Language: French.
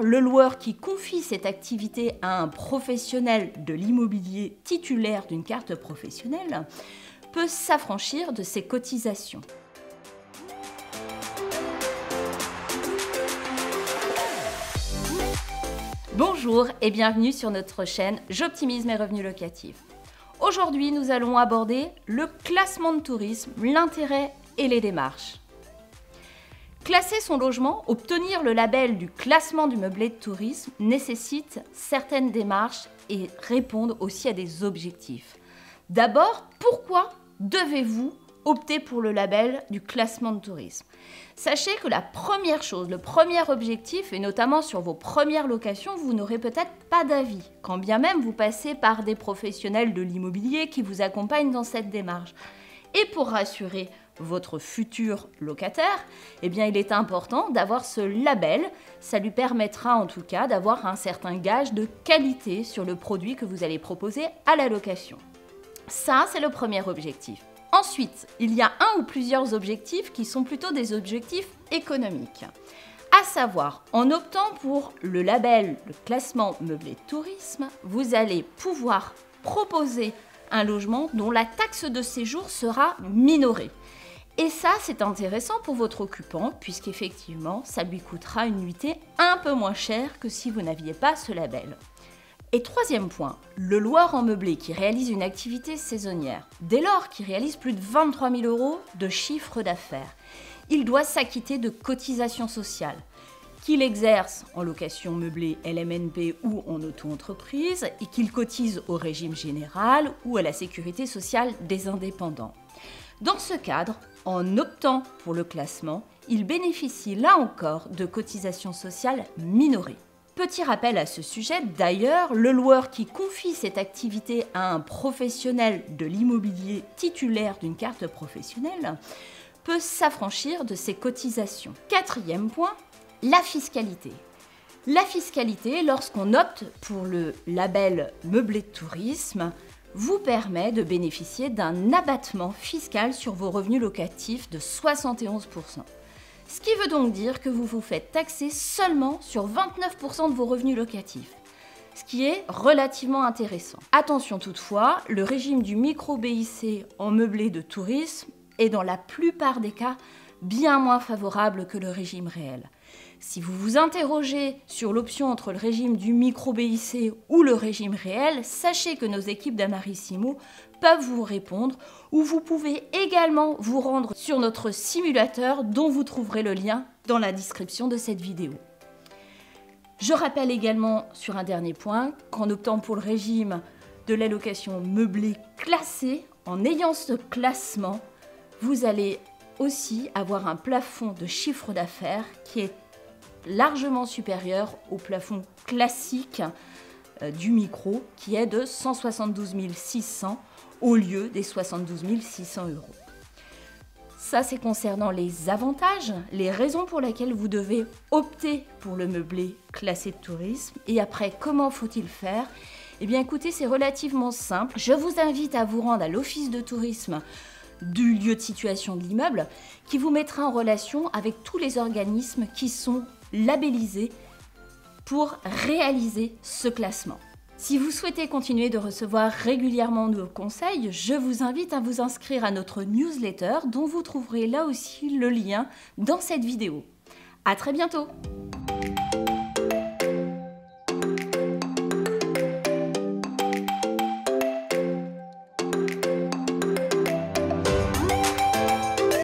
le loueur qui confie cette activité à un professionnel de l'immobilier titulaire d'une carte professionnelle peut s'affranchir de ses cotisations. Bonjour et bienvenue sur notre chaîne J'optimise mes revenus locatifs. Aujourd'hui, nous allons aborder le classement de tourisme, l'intérêt et les démarches. Classer son logement, obtenir le label du classement du meublé de tourisme nécessite certaines démarches et répondre aussi à des objectifs. D'abord, pourquoi devez-vous opter pour le label du classement de tourisme? Sachez que la première chose, le premier objectif, et notamment sur vos premières locations, vous n'aurez peut-être pas d'avis, quand bien même vous passez par des professionnels de l'immobilier qui vous accompagnent dans cette démarche. Et pour rassurer votre futur locataire, eh bien, il est important d'avoir ce label. Ça lui permettra en tout cas d'avoir un certain gage de qualité sur le produit que vous allez proposer à la location. Ça, c'est le premier objectif. Ensuite, il y a un ou plusieurs objectifs qui sont plutôt des objectifs économiques. À savoir, en optant pour le label, le classement meublé de tourisme, vous allez pouvoir proposer un logement dont la taxe de séjour sera minorée. Et ça, c'est intéressant pour votre occupant, puisqu'effectivement, ça lui coûtera une nuitée un peu moins chère que si vous n'aviez pas ce label. Et troisième point, le loueur en meublé qui réalise une activité saisonnière, dès lors qu'il réalise plus de 23 000 € de chiffre d'affaires, il doit s'acquitter de cotisations sociales, qu'il exerce en location meublée LMNP ou en auto-entreprise et qu'il cotise au régime général ou à la sécurité sociale des indépendants. Dans ce cadre, en optant pour le classement, il bénéficie là encore de cotisations sociales minorées. Petit rappel à ce sujet, d'ailleurs, le loueur qui confie cette activité à un professionnel de l'immobilier titulaire d'une carte professionnelle peut s'affranchir de ses cotisations. Quatrième point, la fiscalité. La fiscalité, lorsqu'on opte pour le label meublé de tourisme, vous permet de bénéficier d'un abattement fiscal sur vos revenus locatifs de 71%. Ce qui veut donc dire que vous vous faites taxer seulement sur 29% de vos revenus locatifs, ce qui est relativement intéressant. Attention toutefois, le régime du micro-BIC en meublé de tourisme est dans la plupart des cas bien moins favorable que le régime réel. Si vous vous interrogez sur l'option entre le régime du micro-BIC ou le régime réel, sachez que nos équipes d'Amarissimo peuvent vous répondre, ou vous pouvez également vous rendre sur notre simulateur dont vous trouverez le lien dans la description de cette vidéo. Je rappelle également sur un dernier point qu'en optant pour le régime de la location meublée classée, en ayant ce classement, vous allez aussi avoir un plafond de chiffre d'affaires qui est largement supérieur au plafond classique du micro qui est de 172 600 au lieu des 72 600 €. Ça, c'est concernant les avantages, les raisons pour lesquelles vous devez opter pour le meublé classé de tourisme. Et après, comment faut-il faire? Eh bien, écoutez, c'est relativement simple. Je vous invite à vous rendre à l'office de tourisme du lieu de situation de l'immeuble qui vous mettra en relation avec tous les organismes qui sont labellisés pour réaliser ce classement. Si vous souhaitez continuer de recevoir régulièrement nos conseils, je vous invite à vous inscrire à notre newsletter dont vous trouverez là aussi le lien dans cette vidéo. À très bientôt!